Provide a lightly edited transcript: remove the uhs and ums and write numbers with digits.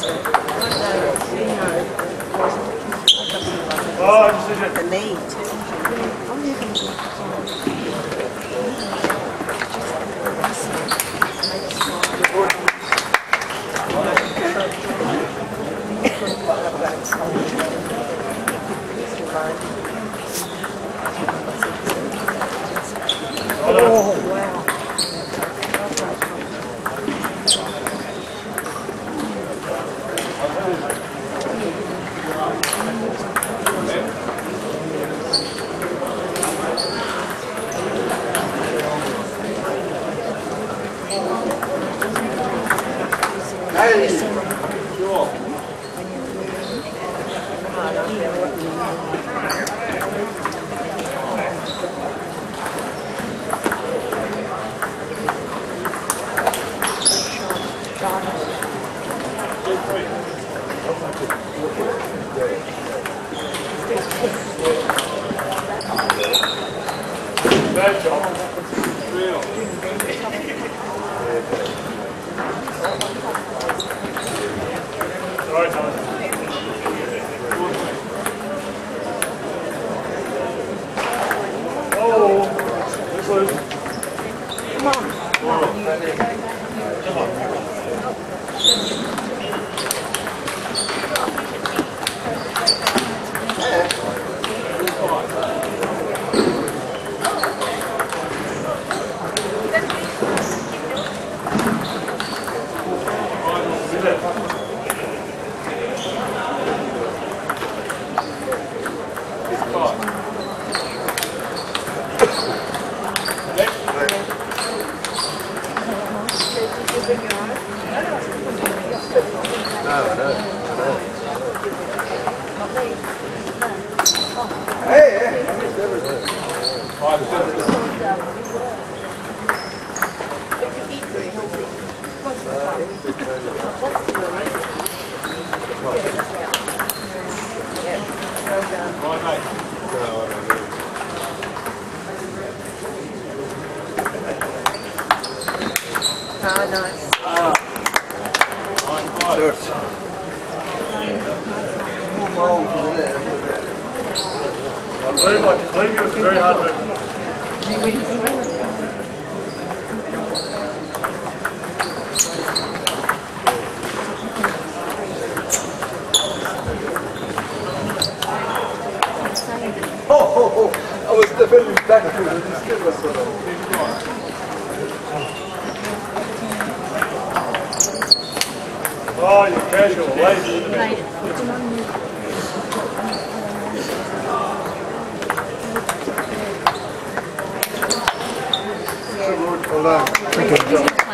The need. Oh, wow. Bad job. Real. Sorry, Tom. Oh, this loose. Come on. Come on. Oh, nice. I believe it was very hard to I was defending back to this kid was sort of. Oh, you're casual, late. Hold on. Thank you.